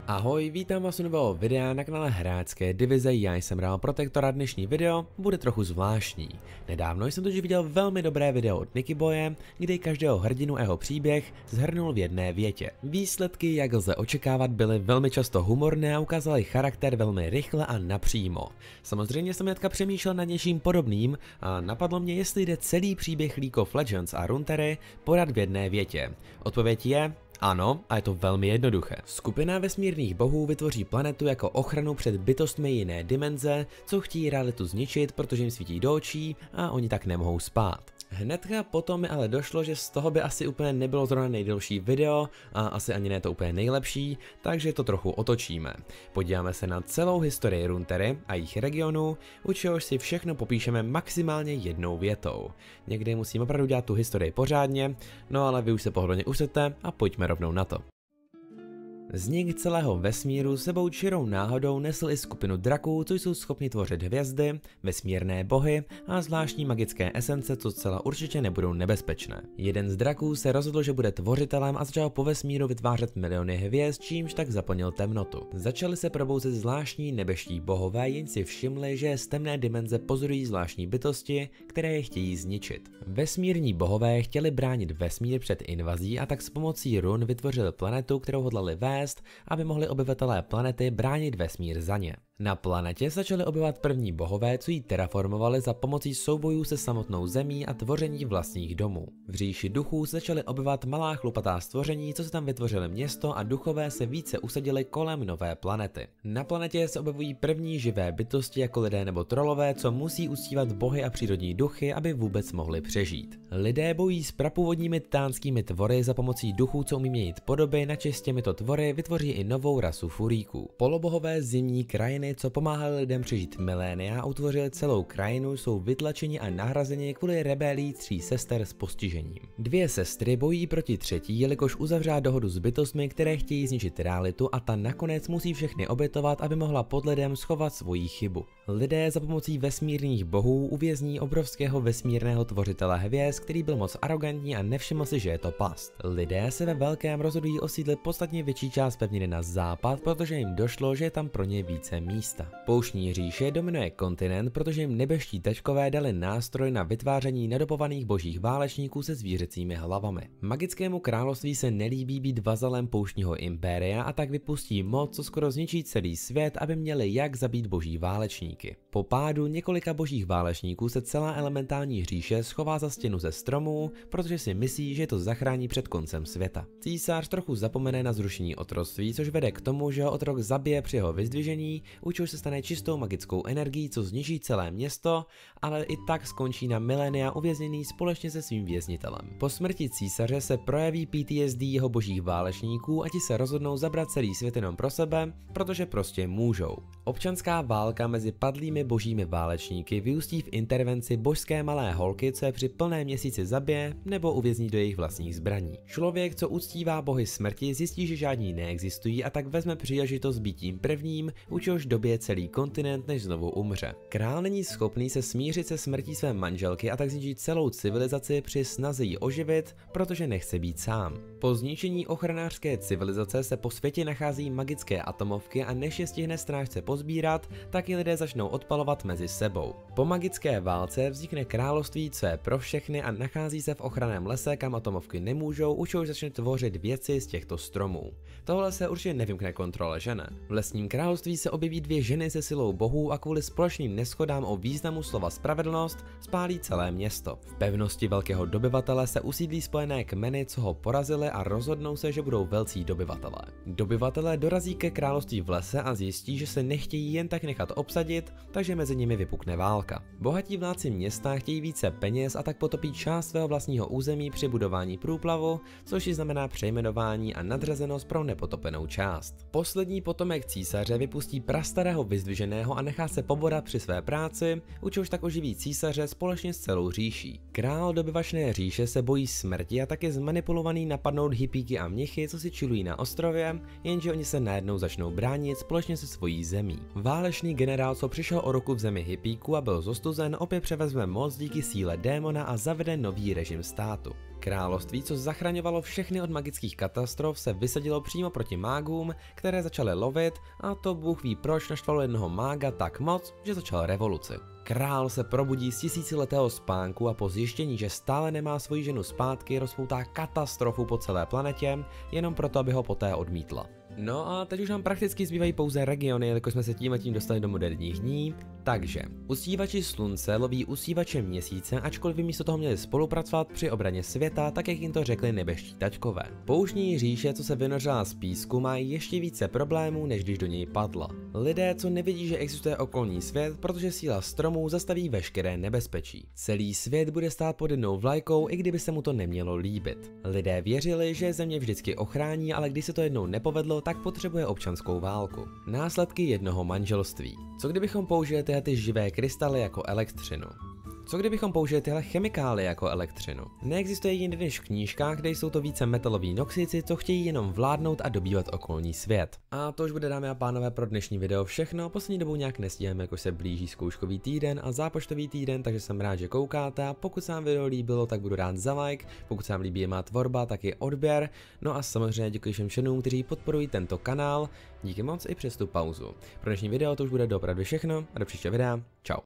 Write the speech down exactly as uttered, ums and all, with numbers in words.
Ahoj, vítám vás u nového videa na kanále Hráčské divize, já jsem Real Protector a dnešní video bude trochu zvláštní. Nedávno jsem totiž viděl velmi dobré video od Nikiboye, kde každého hrdinu a jeho příběh zhrnul v jedné větě. Výsledky, jak lze očekávat, byly velmi často humorné a ukázaly charakter velmi rychle a napřímo. Samozřejmě jsem hnedka přemýšlel nad něčím podobným a napadlo mě, jestli jde celý příběh League of Legends a Runeterry podat v jedné větě. Odpověď je ano, a je to velmi jednoduché. Skupina vesmírných bohů vytvoří planetu jako ochranu před bytostmi jiné dimenze, co chtějí realitu zničit, protože jim svítí do očí a oni tak nemohou spát. Hnedka potom mi ale došlo, že z toho by asi úplně nebylo zrovna nejdelší video a asi ani ne to úplně nejlepší, takže to trochu otočíme. Podíváme se na celou historii Runeterry a jejich regionu, u čehož si všechno popíšeme maximálně jednou větou. Někdy musím opravdu dělat tu historii pořádně, no ale vy už se pohodlně usedte a pojďme rovnou na to. Vznik celého vesmíru sebou čirou náhodou nesl i skupinu draků, co jsou schopni tvořit hvězdy, vesmírné bohy a zvláštní magické esence, co zcela určitě nebudou nebezpečné. Jeden z draků se rozhodl, že bude tvořitelem a začal po vesmíru vytvářet miliony hvězd, čímž tak zaplnil temnotu. Začali se probouzet zvláštní nebeští bohové, jen si všimli, že z temné dimenze pozorují zvláštní bytosti, které je chtějí zničit. Vesmírní bohové chtěli bránit vesmír před invazí a tak s pomocí run vytvořili planetu, kterou hodlali vést, aby mohli obyvatelé planety bránit vesmír za ně. Na planetě začali objevovat první bohové, co ji terraformovali za pomocí soubojů se samotnou zemí a tvoření vlastních domů. V říši duchů se začaly objevovat malá chlupatá stvoření, co se tam vytvořili město a duchové se více usadili kolem nové planety. Na planetě se objevují první živé bytosti jako lidé nebo trolové, co musí uctívat bohy a přírodní duchy, aby vůbec mohli přežít. Lidé bojují s prapůvodními titánskými tvory za pomocí duchů, co umí měnit podoby, načež s těmito tvory vytvoří i novou rasu furíků. Polobohové zimní krajiny, co pomáhali lidem přežít milénia a utvořili celou krajinu, jsou vytlačeni a nahrazeni kvůli rebelii tří sester s postižením. Dvě sestry bojí proti třetí, jelikož uzavřela dohodu s bytostmi, které chtějí zničit realitu, a ta nakonec musí všechny obětovat, aby mohla pod lidem schovat svoji chybu. Lidé za pomocí vesmírných bohů uvězní obrovského vesmírného tvořitele hvězd, který byl moc arrogantní a nevšiml si, že je to past. Lidé se ve velkém rozhodují osídlit podstatně větší část pevniny na západ, protože jim došlo, že je tam pro ně více místa. Pouštní říše dominuje kontinent, protože jim nebeští tačkové dali nástroj na vytváření nadopovaných božích válečníků se zvířecími hlavami. Magickému království se nelíbí být vazalem pouštního impéria a tak vypustí moc, co skoro zničí celý svět, aby měli jak zabít boží válečníky. Po pádu několika božích válečníků se celá elementální říše schová za stěnu ze stromů, protože si myslí, že to zachrání před koncem světa. Císař trochu zapomene na zrušení otroctví, což vede k tomu, že ho otrok zabije při jeho vyzdvižení, u čehož se stane čistou magickou energií, co zničí celé město, ale i tak skončí na milénia uvězněný společně se svým věznitelem. Po smrti císaře se projeví P T S D jeho božích válečníků a ti se rozhodnou zabrat celý svět jenom pro sebe, protože prostě můžou. Občanská válka mezi padlými božími válečníky vyústí v intervenci božské malé holky, co je při plné měsíci zabije nebo uvězní do jejich vlastních zbraní. Člověk, co uctívá bohy smrti, zjistí, že žádní neexistují a tak vezme příležitost být tím prvním, u čehož dobije celý kontinent, než znovu umře. Král není schopný se smířit se smrtí své manželky a tak zničí celou civilizaci při snaze ji oživit, protože nechce být sám. Po zničení ochranářské civilizace se po světě nachází magické atomovky a než je stihne strážce pozbírat, tak i lidé začnou odpalovat mezi sebou. Po magické válce vznikne království, co je pro všechny a nachází se v ochranném lese, kam atomovky nemůžou, u čehož začne tvořit věci z těchto stromů. Tohle se určitě nevymkne kontrole, že ne? V lesním království se objeví dvě ženy se silou bohů a kvůli společným neshodám o významu slova spravedlnost spálí celé město. V pevnosti velkého dobyvatele se usídlí spojené kmeny, co ho porazili, a rozhodnou se, že budou velcí dobyvatelé. Dobyvatelé dorazí ke království v lese a zjistí, že se nechtějí jen tak nechat obsadit, takže mezi nimi vypukne válka. Bohatí vládci města chtějí více peněz a tak potopí část svého vlastního území při budování průplavu, což i znamená přejmenování a nadřazenost pro nepotopenou část. Poslední potomek císaře vypustí prastarého vyzdviženého a nechá se poborat při své práci, u čehož tak oživí císaře společně s celou říší. Král dobyvačné říše se bojí smrti a tak je zmanipulovaný napadnout hippíky a mnichy, co si chillují na ostrově, jenže oni se najednou začnou bránit společně se svojí zemí. zemí. Válečný generál, co přišel o ruku v zemi hippíků a byl zostuzen, opět převezme moc díky síle démona a zavede nový režim státu. Království, co zachraňovalo všechny od magických katastrof, se vysadilo přímo proti mágům, které začaly lovit, a to Bůh ví proč naštvalo jednoho mága tak moc, že začal revoluci. Král se probudí z tisíciletého spánku a po zjištění, že stále nemá svoji ženu zpátky, rozpoutá katastrofu po celé planetě, jenom proto, aby ho poté odmítla. No a teď už nám prakticky zbývají pouze regiony, jelikož jsme se tímhletím dostali do moderních dní. Takže, usívači slunce loví usívače měsíce, ačkoliv by místo toho měli spolupracovat při obraně světa, tak jak jim to řekli nebeští taťkové. Pouštní říše, co se vynořila z písku, má ještě více problémů, než když do něj padla. Lidé, co nevidí, že existuje okolní svět, protože síla stromů zastaví veškeré nebezpečí. Celý svět bude stát pod jednou vlajkou, i kdyby se mu to nemělo líbit. Lidé věřili, že země vždycky ochrání, ale když se to jednou nepovedlo, tak potřebuje občanskou válku. Následky jednoho manželství. Co kdybychom použili tyhle ty živé krystaly jako elektřinu? Co kdybychom použili tyhle chemikálie jako elektřinu? Neexistuje jiný než v knížkách, kde jsou to více metaloví noxici, co chtějí jenom vládnout a dobývat okolní svět. A to už bude, dámy a pánové, pro dnešní video všechno. Poslední dobou nějak nestíháme, jako se blíží zkouškový týden a zápočtový týden, takže jsem rád, že koukáte. A pokud se vám video líbilo, tak budu rád za like. Pokud se vám líbí má tvorba, tak i odběr. No a samozřejmě děkuji všem členům, kteří podporují tento kanál. Díky moc i přes tu pauzu. Pro dnešní video to už bude opravdu všechno a do příštího videa. Čau.